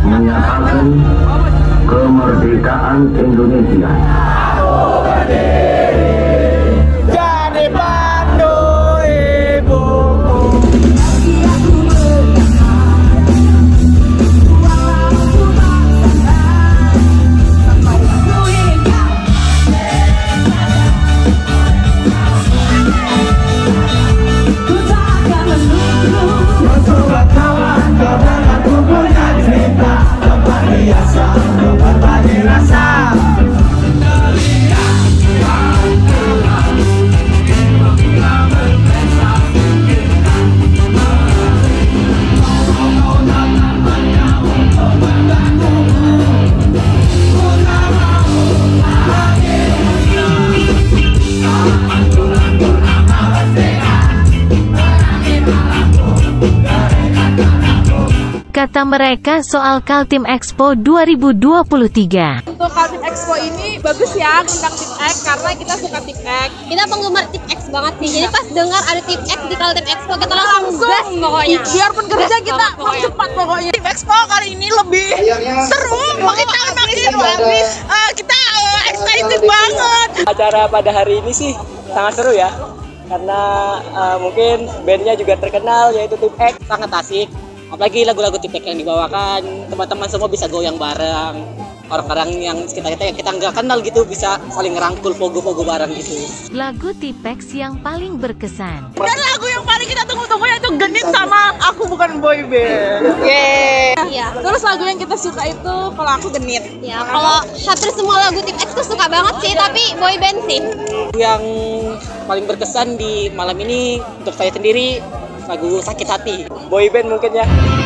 menyatakan kemerdekaan Indonesia. Jadi pandu ibuku. Kata mereka soal Kaltim Expo 2023. Untuk Kaltim Expo ini bagus ya tentang Team X karena kita suka Team X. Kita penggemar Team X banget sih. Jadi pas dengar ada Team X di Kaltim Expo kita langsung gas pokoknya. Biarpun kerja kita cepat pokoknya. Team Expo kali ini lebih seru, makin habis. Kita excited banget. Acara pada hari ini sih sangat seru ya. Karena mungkin bandnya juga terkenal yaitu Team X, sangat asik. Apalagi lagu-lagu Tipek yang dibawakan, teman-teman semua bisa goyang bareng. Orang-orang yang sekitar kita yang kita nggak kenal gitu bisa saling ngerangkul pogo-pogo bareng gitu. Lagu Tipex yang paling berkesan. Dan lagu yang paling kita tunggu-tunggu yaitu Genit sama Aku Bukan Boyband. Yeay. Iya. Terus lagu yang kita suka itu kalau aku Genit. Ya, kalau hampir semua lagu Team X tuh suka banget sih, tapi boyband sih. Yang paling berkesan di malam ini untuk saya sendiri lagu Sakit Hati, boyband mungkin ya.